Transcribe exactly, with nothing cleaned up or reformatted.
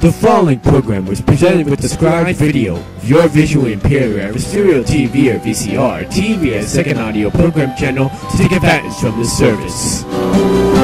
The following program was presented with described video. If you're visually impaired or have a stereo T V or V C R, T V and second audio program channel to take advantage from this service.